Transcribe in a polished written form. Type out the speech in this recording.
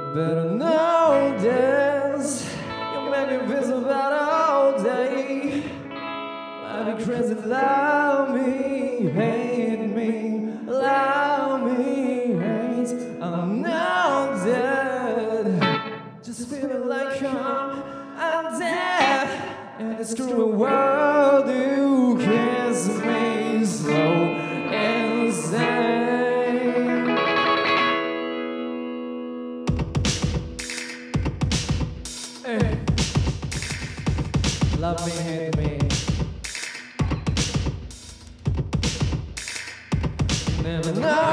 Better know this. You make me feel so bad all day. Might be crazy, love me, hate me, love me, hate. I'm now dead. Just feeling like I'm dead. In this cruel world, you kiss me slow and insane. Hey. Love me, hate me. Never know.